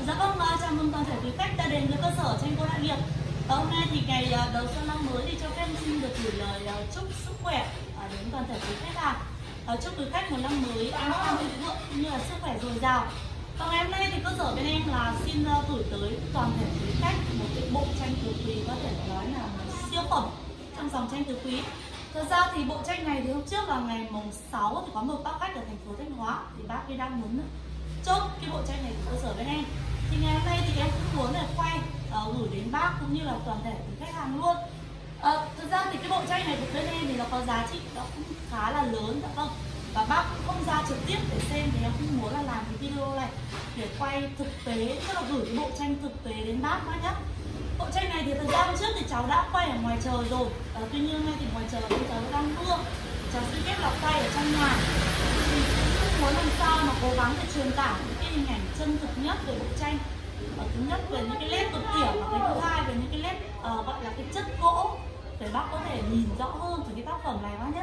Dạ vâng, chào mừng toàn thể quý khách đã đến với cơ sở tranh gỗ Đại Nghiệp. Hôm nay thì ngày đầu xuân năm mới thì cho phép xin được gửi lời chúc sức khỏe đến toàn thể quý khách hàng. Chúc quý khách một năm mới an khang thịnh vượng cũng như là sức khỏe dồi dào. Ngày hôm nay thì cơ sở bên em là xin gửi tới toàn thể quý khách một cái bộ tranh tứ quý, có thể nói là một siêu phẩm trong dòng tranh tứ quý. Thật ra thì bộ tranh này thì hôm trước là ngày mùng 6 thì có một bác khách ở thành phố Thanh Hóa, thì bác ấy đang muốn chốt cái bộ tranh này của cơ sở bên em. Thì ngày hôm nay thì em cũng muốn là quay gửi đến bác cũng như là toàn thể của khách hàng luôn. Thực ra thì cái bộ tranh này của bên em thì nó có giá trị nó cũng khá là lớn, dạ không? Và bác cũng không ra trực tiếp để xem, thì em cũng muốn là làm cái video này để quay thực tế, tức là gửi cái bộ tranh thực tế đến bác nhé. Bộ tranh này thì thời gian trước thì cháu đã quay ở ngoài trời rồi, tuy nhiên nay thì ngoài trời thì cháu đang mưa, cháu xin phép là quay ở trong nhà. Thì cũng muốn làm sao mà cố gắng để truyền tải những cái hình ảnh chân thực nhất về bộ tranh. Thứ nhất về những cái nét cực tiểu, và cái thứ hai về những cái nét gọi là cái chất gỗ, để bác có thể nhìn rõ hơn về cái tác phẩm này bác nhé.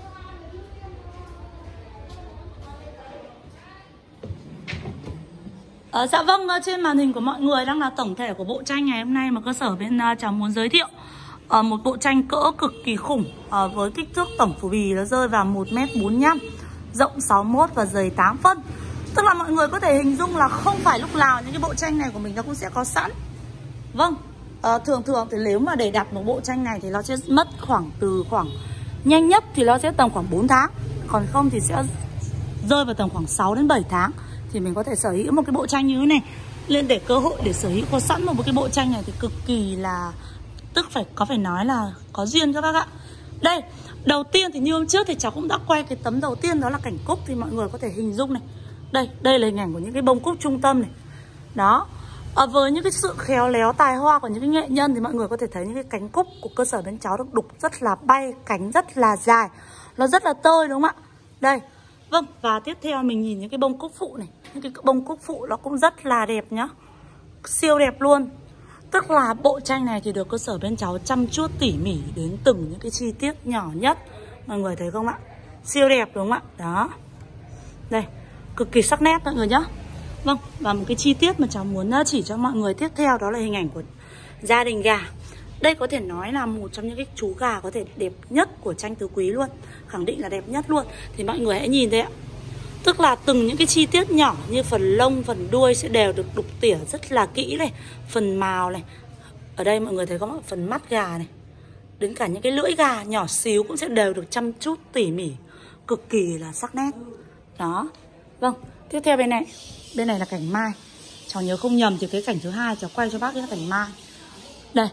Dạ vâng, trên màn hình của mọi người đang là tổng thể của bộ tranh ngày hôm nay mà cơ sở bên cháu muốn giới thiệu. Một bộ tranh cỡ cực kỳ khủng, với kích thước tổng phủ bì nó rơi vào 1m45, rộng 61 và dày 8 phân. Tức là mọi người có thể hình dung là không phải lúc nào những cái bộ tranh này của mình nó cũng sẽ có sẵn. Vâng, thường thì nếu mà để đặt một bộ tranh này thì nó sẽ mất khoảng nhanh nhất thì nó sẽ tầm khoảng 4 tháng. Còn không thì sẽ rơi vào tầm khoảng 6 đến 7 tháng thì mình có thể sở hữu một cái bộ tranh như thế này. Lên để cơ hội để sở hữu có sẵn một cái bộ tranh này thì cực kỳ là, tức phải nói là có duyên các bác ạ. Đây, đầu tiên thì như hôm trước thì cháu cũng đã quay cái tấm đầu tiên, đó là cảnh cúc, thì mọi người có thể hình dung này. Đây là hình ảnh của những cái bông cúc trung tâm này. Đó. Với những cái sự khéo léo tài hoa của những cái nghệ nhân thì mọi người có thể thấy những cái cánh cúc của cơ sở bên cháu được đục rất là bay, cánh rất là dài, nó rất là tơi đúng không ạ? Đây. Vâng, và tiếp theo mình nhìn những cái bông cúc phụ này. Những cái bông cúc phụ nó cũng rất là đẹp nhá, siêu đẹp luôn. Tức là bộ tranh này thì được cơ sở bên cháu chăm chút tỉ mỉ đến từng những cái chi tiết nhỏ nhất. Mọi người thấy không ạ? Siêu đẹp đúng không ạ? Đó. Đây, cực kỳ sắc nét mọi người nhá. Vâng, và một cái chi tiết mà cháu muốn chỉ cho mọi người tiếp theo đó là hình ảnh của gia đình gà. Đây có thể nói là một trong những cái chú gà có thể đẹp nhất của tranh tứ quý luôn. Khẳng định là đẹp nhất luôn. Thì mọi người hãy nhìn thấy ạ. Tức là từng những cái chi tiết nhỏ như phần lông, phần đuôi sẽ đều được đục tỉa rất là kỹ này. Phần mào này. Ở đây mọi người thấy không ạ? Phần mắt gà này. Đến cả những cái lưỡi gà nhỏ xíu cũng sẽ đều được chăm chút tỉ mỉ. Cực kỳ là sắc nét. Đó. Vâng, tiếp theo bên này. Bên này là cảnh mai. Cháu nhớ không nhầm thì cái cảnh thứ hai cháu quay cho bác cái cảnh mai. Đây.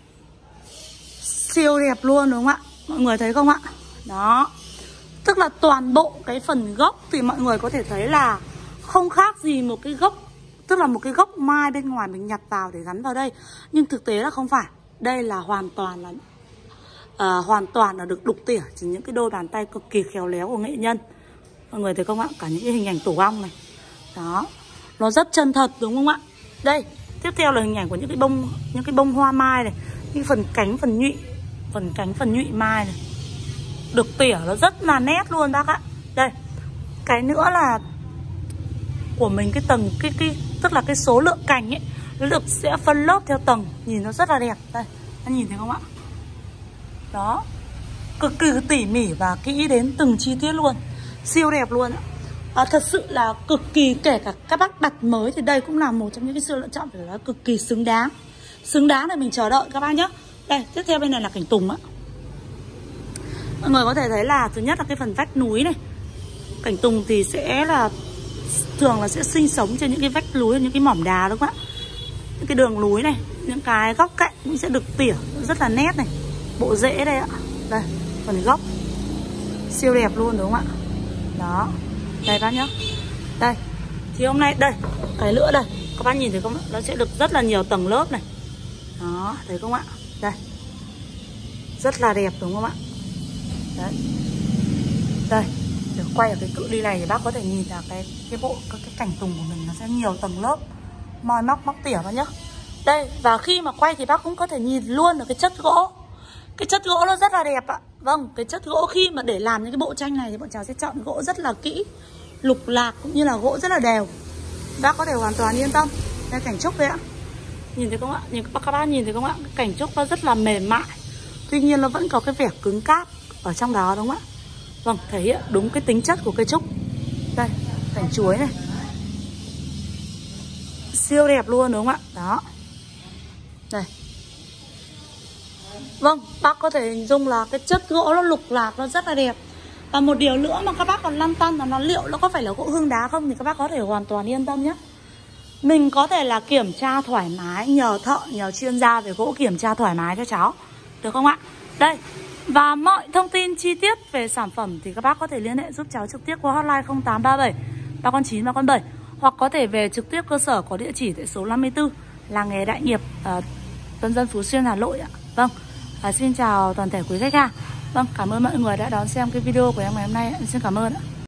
Siêu đẹp luôn đúng không ạ? Mọi người thấy không ạ? Đó. Tức là toàn bộ cái phần gốc thì mọi người có thể thấy là không khác gì một cái gốc, tức là một cái gốc mai bên ngoài mình nhặt vào để gắn vào đây. Nhưng thực tế là không phải. Đây là hoàn toàn là được đục tỉa chỉ những cái đôi bàn tay cực kỳ khéo léo của nghệ nhân. Mọi người thấy không ạ? Cả những cái hình ảnh tổ ong này. Đó. Nó rất chân thật đúng không ạ? Đây, tiếp theo là hình ảnh của những cái bông hoa mai này, những phần cánh phần nhụy mai này. Được tỉa nó rất là nét luôn bác ạ. Đây. Cái nữa là của mình cái tầng tức là cái số lượng cành ấy nó được sẽ phân lớp theo tầng, nhìn nó rất là đẹp. Đây, anh nhìn thấy không ạ? Đó. Cực kỳ tỉ mỉ và kỹ đến từng chi tiết luôn. Siêu đẹp luôn ạ. Thật sự là cực kỳ, kể cả các bác đặt mới thì đây cũng là một trong những cái sự lựa chọn phải nói cực kỳ xứng đáng. Xứng đáng để mình chờ đợi các bác nhé. Đây, tiếp theo bên này là cảnh tùng ạ. Mọi người có thể thấy là thứ nhất là cái phần vách núi này. Cảnh tùng thì sẽ là thường là sẽ sinh sống trên những cái vách núi, những cái mỏm đá đúng không ạ? Những cái đường núi này, những cái góc cạnh cũng sẽ được tỉa rất là nét này. Bộ rễ đây ạ. Đây, phần gốc siêu đẹp luôn đúng không ạ? Đó. Đây bác nhá. Đây. Thì hôm nay đây, cái nữa đây. Các bác nhìn thấy không ạ? Nó sẽ được rất là nhiều tầng lớp này. Đó, thấy không ạ? Đây. Rất là đẹp đúng không ạ? Đấy. Đây. Để quay ở cái cự ly này thì bác có thể nhìn là cái cảnh tùng của mình nó sẽ nhiều tầng lớp. Moi móc tỉa vào nhá. Đây, và khi mà quay thì bác cũng có thể nhìn luôn được cái chất gỗ. Cái chất gỗ nó rất là đẹp ạ. Vâng, cái chất gỗ khi mà để làm những cái bộ tranh này thì bọn cháu sẽ chọn gỗ rất là kỹ, lục lạc cũng như là gỗ rất là đều. Bác có thể hoàn toàn yên tâm. Đây cảnh trúc đấy ạ. Nhìn thấy không ạ? Các bác nhìn thấy không ạ? Cảnh trúc nó rất là mềm mại. Tuy nhiên nó vẫn có cái vẻ cứng cáp ở trong đó đúng không ạ? Vâng, thể hiện đúng cái tính chất của cây trúc. Đây, cảnh chuối này. Siêu đẹp luôn đúng không ạ? Đó. Đây. Vâng, bác có thể hình dung là cái chất gỗ nó lục lạc, nó rất là đẹp. Và một điều nữa mà các bác còn lăn tăn là nó liệu nó có phải là gỗ hương đá không thì các bác có thể hoàn toàn yên tâm nhé. Mình có thể là kiểm tra thoải mái, nhờ thợ, nhờ chuyên gia về gỗ kiểm tra thoải mái cho cháu. Được không ạ? Đây. Và mọi thông tin chi tiết về sản phẩm thì các bác có thể liên hệ giúp cháu trực tiếp qua hotline 0837 309 307. Hoặc có thể về trực tiếp cơ sở có địa chỉ tại số 54 Làng Nghề Đại Nghiệp, Tân Dân, Phú Xuyên, Hà Nội ạ. Vâng, xin chào toàn thể quý khách hàng. Vâng, cảm ơn mọi người đã đón xem cái video của em ngày hôm nay. Xin cảm ơn ạ.